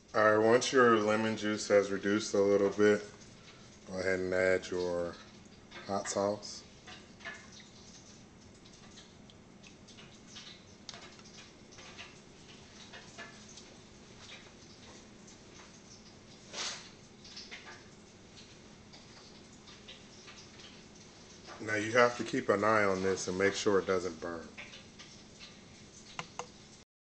All right, once your lemon juice has reduced a little bit, go ahead and add your hot sauce. Now you have to keep an eye on this and make sure it doesn't burn.